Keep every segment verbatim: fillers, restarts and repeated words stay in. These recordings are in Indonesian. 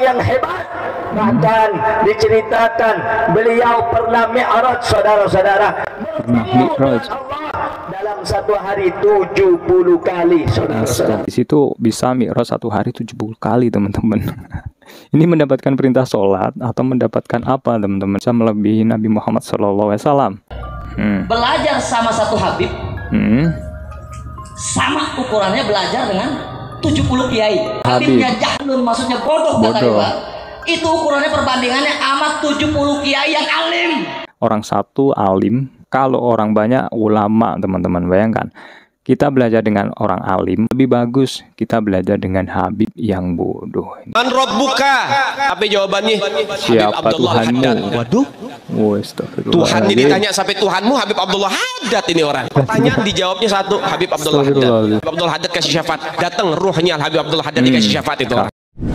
yang hebat. Bahkan diceritakan beliau pernah mi'raj, saudara-saudara, mi'raj Allah dalam satu hari tujuh puluh kali, saudara-saudara. Di situ bisa mi'raj satu hari tujuh puluh kali, teman-teman. Ini mendapatkan perintah sholat atau mendapatkan apa, teman-teman? Bisa melebihi Nabi Muhammad shallallahu alaihi wasallam. Hmm. Belajar sama satu Habib, Hmm. sama ukurannya belajar dengan tujuh puluh kiai. Habib. Habibnya jahlun, maksudnya bodoh, kata Bodoh. Iwan. Itu ukurannya perbandingannya amat tujuh puluh kiai yang alim. Orang satu alim, kalau orang banyak ulama, teman-teman. Bayangkan, kita belajar dengan orang alim lebih bagus kita belajar dengan Habib yang bodoh. Man Rabbuka? Apa jawabannya? Siapa Habib Abdullah Tuhanmu? Haddad. Waduh, Oh, astagfirullah. Tuhannya ditanya sampai Tuhanmu Habib Abdullah Haddad ini orang. Pertanyaan dijawabnya satu, Habib Abdullah Haddad. Astagfirullah. Habib Abdullah Haddad kasih syafaat. Datang ruhnya Habib Abdullah Haddad dikasih syafaat itu orang.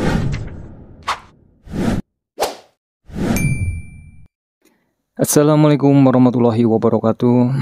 Assalamualaikum warahmatullahi wabarakatuh.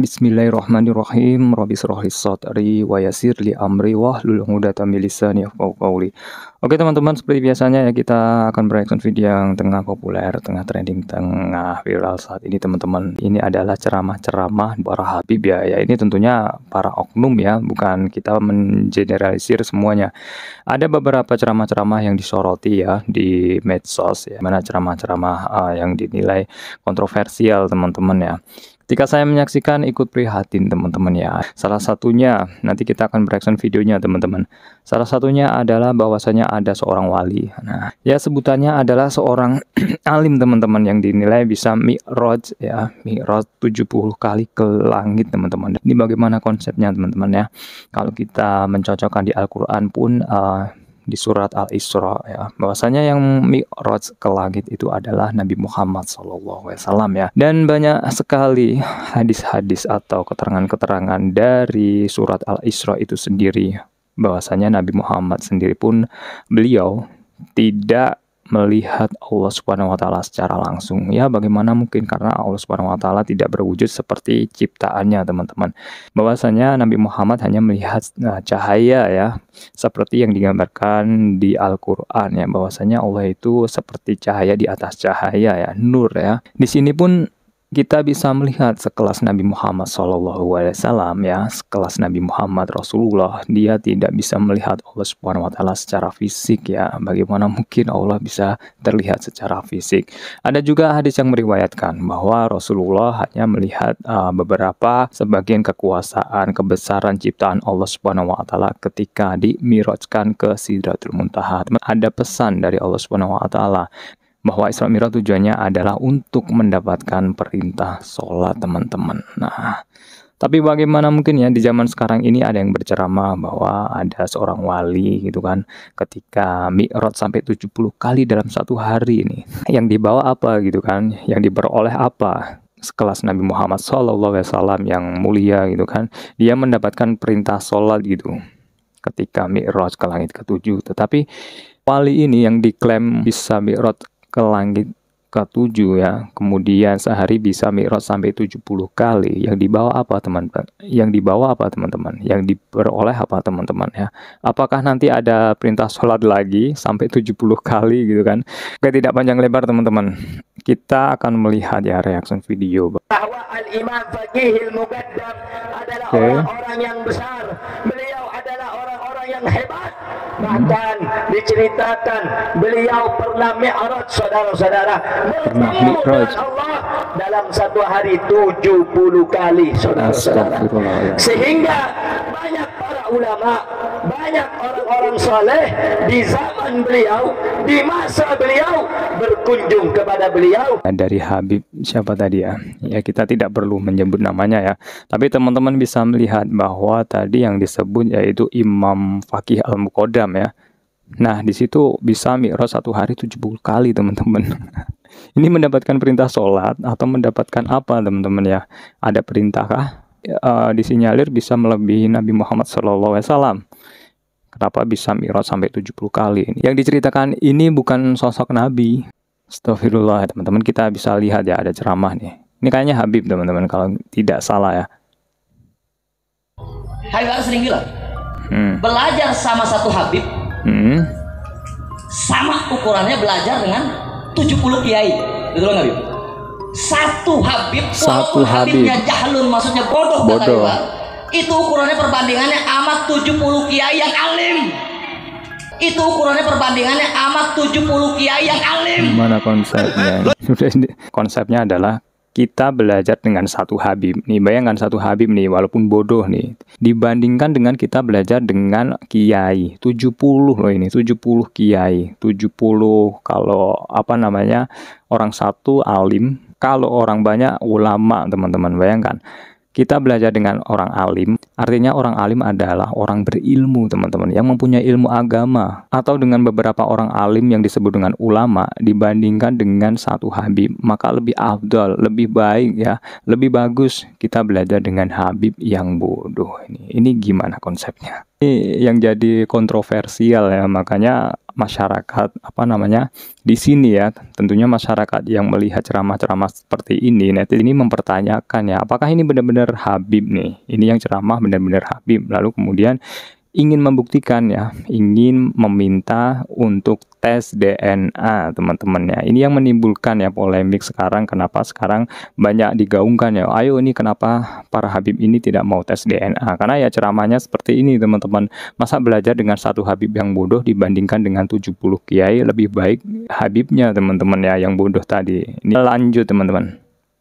Bismillahirrahmanirrahim. Rabbi shrah li sadri wa yassir li amri wahlul 'uqdatam min lisani yafqahu qawli. Oke teman-teman, seperti biasanya ya kita akan bereaction video yang tengah populer, tengah trending, tengah viral saat ini teman-teman. Ini adalah ceramah-ceramah para habib ya. Ya ini tentunya para oknum ya, bukan kita mengeneralisir semuanya. Ada beberapa ceramah-ceramah yang disoroti ya di medsos ya, mana ceramah-ceramah uh, yang dinilai kontroversial teman-teman ya. Ketika saya menyaksikan ikut prihatin teman-teman ya. Salah satunya nanti kita akan bereaction videonya teman-teman. Salah satunya adalah bahwasanya ada seorang wali. Nah, ya sebutannya adalah seorang alim teman-teman yang dinilai bisa mi'raj ya, mi'raj tujuh puluh kali ke langit teman-teman. Ini bagaimana konsepnya teman-teman ya. Kalau kita mencocokkan di Al-Qur'an pun uh, di surat Al-Isra ya, bahwasanya yang mi'raj ke langit itu adalah Nabi Muhammad shallallahu alaihi wasallam ya. Dan banyak sekali hadis-hadis atau keterangan-keterangan dari surat Al-Isra itu sendiri, bahwasanya Nabi Muhammad sendiri pun beliau tidak melihat Allah Subhanahu wa taala secara langsung. Ya, bagaimana mungkin, karena Allah Subhanahu wa taala tidak berwujud seperti ciptaannya, teman-teman. Bahwasanya Nabi Muhammad hanya melihat nah, cahaya ya, seperti yang digambarkan di Al-Qur'an ya, bahwasanya Allah itu seperti cahaya di atas cahaya ya, nur ya. Di sini pun kita bisa melihat sekelas Nabi Muhammad shallallahu alaihi wasallam ya, sekelas Nabi Muhammad Rasulullah, dia tidak bisa melihat Allah Subhanahu wa taala secara fisik ya. Bagaimana mungkin Allah bisa terlihat secara fisik? Ada juga hadis yang meriwayatkan bahwa Rasulullah hanya melihat uh, beberapa sebagian kekuasaan, kebesaran ciptaan Allah Subhanahu wa taala ketika dimirajkan ke Sidratul Muntaha. Ada pesan dari Allah Subhanahu wa taala bahwa Isra Mi'raj tujuannya adalah untuk mendapatkan perintah sholat, teman-teman. Nah, tapi bagaimana mungkin ya di zaman sekarang ini ada yang berceramah bahwa ada seorang wali gitu kan, ketika Mi'raj sampai tujuh puluh kali dalam satu hari ini, yang dibawa apa gitu kan, yang diperoleh apa? Sekelas Nabi Muhammad shallallahu alaihi wasallam yang mulia gitu kan, dia mendapatkan perintah sholat gitu ketika Mi'raj ke langit ketujuh. Tetapi wali ini yang diklaim bisa Mi'raj ke langit ketujuh ya, kemudian sehari bisa mi'raj sampai tujuh puluh kali, yang dibawa apa teman-teman? Yang dibawa apa teman-teman? Yang diperoleh apa teman-teman ya? Apakah nanti ada perintah sholat lagi sampai tujuh puluh kali gitu kan? Oke, tidak panjang lebar teman-teman, kita akan melihat ya reaction video Bahwa Al-Imam Faqihil Muqaddam adalah Oke. orang-orang yang besar. Beliau adalah orang-orang yang hebat. Bahkan diceritakan beliau pernah mi'raj, saudara-saudara, Pernah bertemu mi'raj. dengan Allah dalam satu hari tujuh puluh kali, saudara-saudara. Astagfirullah. Sehingga banyak para ulama, banyak orang-orang soleh di zaman beliau, di masa beliau, berkunjung kepada beliau. Dari Habib siapa tadi ya? Ya kita tidak perlu menyebut namanya ya. Tapi teman-teman bisa melihat bahwa tadi yang disebut yaitu Imam Faqih Al-Muqaddam ya. Nah, di situ bisa mi'raj satu hari tujuh puluh kali, teman-teman. Ini mendapatkan perintah sholat atau mendapatkan apa, teman-teman ya? Ada perintahkah? Uh, disinyalir bisa melebihi Nabi Muhammad shallallahu alaihi wasallam. Kenapa bisa mi'raj sampai tujuh puluh kali? Yang diceritakan ini bukan sosok Nabi. Astagfirullah, teman-teman, kita bisa lihat ya ada ceramah nih. Ini kayaknya Habib, teman-teman, kalau tidak salah ya. Habib Anas sering bilang, Hmm. belajar sama satu Habib, Hmm. sama ukurannya belajar dengan tujuh puluh kiai. Betul nggak, Habib? Satu Habib, Satu walaupun Habib. Habibnya jahlun, maksudnya bodoh, kata Bodoh. Iwan, itu ukurannya perbandingannya amat tujuh puluh kiai yang alim. Itu ukurannya perbandingannya amat tujuh puluh kiai yang alim. Gimana konsepnya? Sudah ini. Konsepnya adalah kita belajar dengan satu Habib nih. Bayangkan satu Habib nih, walaupun bodoh nih, dibandingkan dengan kita belajar dengan kiai tujuh puluh loh, ini tujuh puluh kiai, tujuh puluh kalau apa namanya orang satu alim, kalau orang banyak ulama, teman-teman. Bayangkan kita belajar dengan orang alim, artinya orang alim adalah orang berilmu, teman-teman, yang mempunyai ilmu agama, atau dengan beberapa orang alim yang disebut dengan ulama, dibandingkan dengan satu Habib, maka lebih afdal, lebih baik ya, lebih bagus kita belajar dengan Habib yang bodoh. Ini, ini gimana konsepnya? Ini yang jadi kontroversial ya, makanya masyarakat apa namanya di sini ya, tentunya masyarakat yang melihat ceramah-ceramah seperti ini, netizen ini mempertanyakan ya, apakah ini benar-benar Habib nih, ini yang ceramah benar-benar Habib, lalu kemudian ingin membuktikan ya, ingin meminta untuk tes D N A, teman-teman ya. Ini yang menimbulkan ya polemik sekarang. Kenapa sekarang banyak digaungkan ya, ayo ini kenapa para Habib ini tidak mau tes D N A, karena ya ceramahnya seperti ini, teman-teman. Masa belajar dengan satu Habib yang bodoh dibandingkan dengan tujuh puluh kiai, lebih baik Habibnya, teman-teman ya, yang bodoh tadi. Ini lanjut, teman-teman.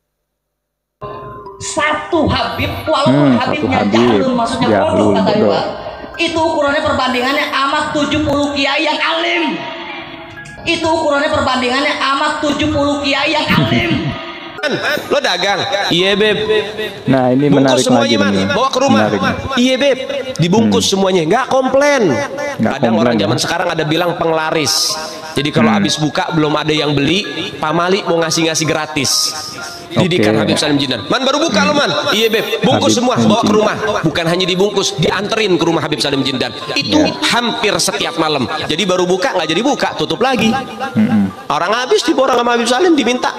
Satu Habib, walaupun Hmm, Habibnya satu Habib. jahlun, maksudnya Jahlun, bodoh, kata bodoh. Iwan, itu ukurannya perbandingannya amat tujuh puluh kiai yang alim. Itu ukurannya perbandingannya amat tujuh puluh kiai yang alim. Lo dagang? Iya beb. Nah ini Bungkus menarik lagi semuanya man, nih. bawa ke rumah. Menarik. Iya beb, dibungkus semuanya, nggak komplain. Nggak Kadang komplain, orang ya. zaman sekarang ada bilang penglaris. Jadi kalau Hmm. habis buka belum ada yang beli, Pak Mali mau ngasih-ngasih gratis. Didikan Oke. Habib Salim Jindan. Man baru buka lo man. Iya beb, bungkus Habib semua, Salim bawa ke Jindan. rumah. Bukan hanya dibungkus, dianterin ke rumah Habib Salim Jindan. Itu Ya. hampir setiap malam. Jadi baru buka nggak jadi buka, tutup lagi. Mm-mm. Orang habis diborong sama Habib Salim diminta.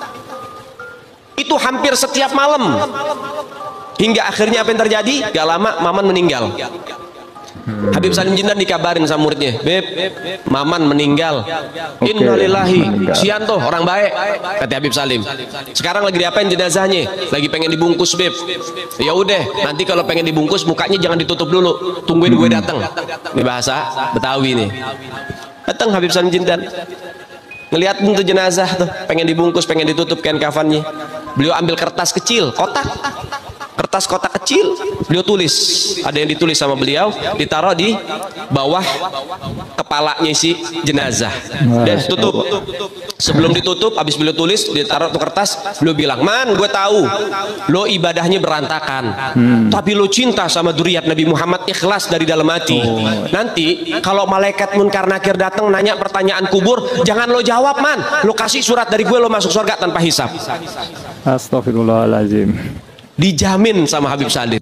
Itu hampir setiap malam. Hingga akhirnya apa yang terjadi? Gak lama Maman meninggal. Habib Salim Jindan dikabarin sama muridnya, Beb, Maman meninggal. Oke, Innalillahi. meninggal. Sianto orang baik, kata Habib Salim. Sekarang lagi diapain jenazahnya? Lagi pengen dibungkus, Beb. Ya udah, nanti kalau pengen dibungkus mukanya jangan ditutup dulu. Tungguin gue datang. Ini bahasa Betawi nih. Datang Habib Salim Jindan. Ngelihat tuh jenazah tuh, pengen dibungkus, pengen ditutup kain kafannya. Beliau ambil kertas kecil, kotak. Kertas kotak kecil, beliau tulis. Ada yang ditulis sama beliau, ditaruh di bawah kepalanya si jenazah. Dan tutup. Sebelum ditutup, habis beliau tulis, ditaruh tuh kertas, beliau bilang, Man, gue tahu lo ibadahnya berantakan, Hmm. tapi lo cinta sama dzurriyyat Nabi Muhammad, ikhlas dari dalam hati. Nanti kalau malaikat munkar nakir datang nanya pertanyaan kubur, jangan lo jawab, Man. Lo kasih surat dari gue, lo masuk surga tanpa hisab. Astagfirullahaladzim. Dijamin sama Habib Salim.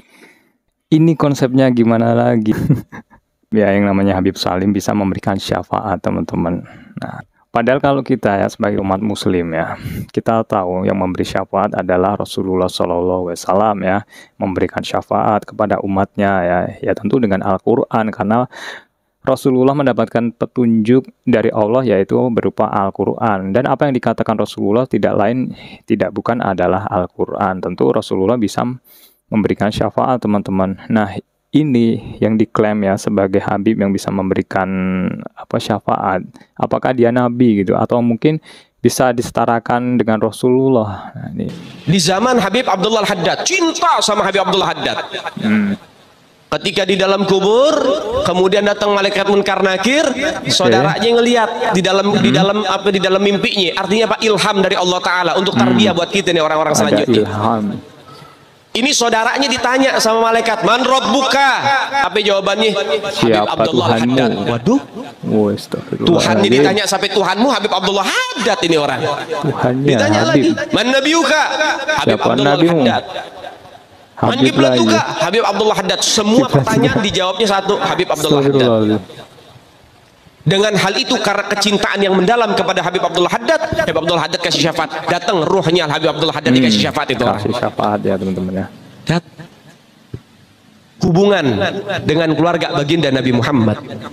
Ini konsepnya gimana lagi? Ya, yang namanya Habib Salim bisa memberikan syafaat, teman-teman. Nah, padahal kalau kita ya sebagai umat muslim ya, kita tahu yang memberi syafaat adalah Rasulullah shallallahu alaihi wasallam ya, memberikan syafaat kepada umatnya ya, ya tentu dengan Al-Quran, karena Rasulullah mendapatkan petunjuk dari Allah yaitu berupa Al-Quran, dan apa yang dikatakan Rasulullah tidak lain tidak bukan adalah Al-Quran. Tentu Rasulullah bisa memberikan syafaat, teman-teman. Nah ini yang diklaim ya sebagai Habib yang bisa memberikan apa syafaat, apakah dia Nabi gitu, atau mungkin bisa disetarakan dengan Rasulullah. Nah, ini. Di zaman Habib Abdullah Al-Haddad, cinta sama Habib Abdullah Haddad. Hmm. Ketika di dalam kubur, kemudian datang malaikat munkar nakir, saudaranya ngelihat di dalam di dalam apa di dalam mimpinya. Artinya apa? Ilham dari Allah Taala untuk tarbiyah buat kita nih orang-orang Ada selanjutnya. ilham. Ini saudaranya ditanya sama malaikat, Man Rabbuka? Apa jawabannya? Habib Siapa Abdullah Tuhanmu? Haddad. Waduh, Oh, astagfirullah. Tuhannya ditanya sampai Tuhanmu Habib Abdullah Haddad ini orang. Tuhannya Ditanya Habib. lagi, Man Nabiyuka? Habib Siapa Abdullah nabimu? Haddad. Man Habib lagi. Kiblatuka? Habib Abdullah Haddad. Semua pertanyaan dijawabnya satu, Habib Abdullah Haddad. Astagfirullah. Dengan hal itu karena kecintaan yang mendalam kepada Habib Abdullah Haddad, Habib Abdullah Haddad kasih syafaat. Datang ruhnya Habib Abdullah Haddad Hmm, dikasih syafaat itu. Kasih syafaat ya, teman-teman ya. Dat. Hubungan dengan keluarga baginda Nabi Muhammad.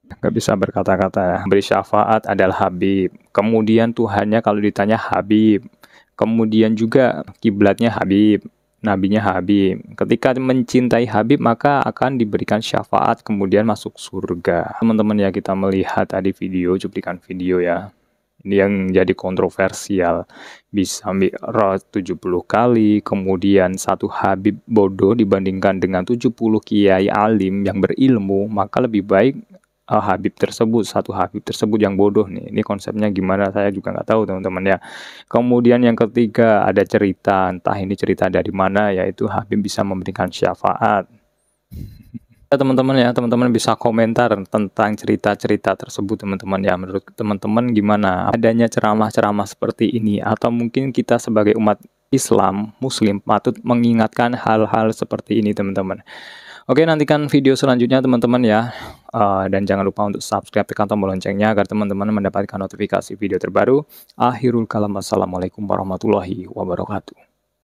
Nggak bisa berkata-kata ya. Beri syafaat adalah Habib. Kemudian Tuhannya kalau ditanya Habib. Kemudian juga kiblatnya Habib. Nabinya Habib. Ketika mencintai Habib maka akan diberikan syafaat kemudian masuk surga. Teman-teman ya, kita melihat tadi video, cuplikan video ya. Ini yang jadi kontroversial. Bisa mi'raj tujuh puluh kali, kemudian satu Habib bodoh dibandingkan dengan tujuh puluh kiai alim yang berilmu, maka lebih baik uh, Habib tersebut, satu Habib tersebut yang bodoh nih. Ini konsepnya gimana saya juga nggak tahu teman-teman ya. Kemudian yang ketiga ada cerita, entah ini cerita dari mana, yaitu Habib bisa memberikan syafaat. Teman-teman ya, teman-teman bisa komentar tentang cerita-cerita tersebut teman-teman ya. Menurut teman-teman gimana adanya ceramah-ceramah seperti ini, atau mungkin kita sebagai umat Islam Muslim patut mengingatkan hal-hal seperti ini teman-teman. Oke, nantikan video selanjutnya teman-teman ya, uh, dan jangan lupa untuk subscribe, tekan tombol loncengnya agar teman-teman mendapatkan notifikasi video terbaru. Akhirul kalam, assalamualaikum warahmatullahi wabarakatuh.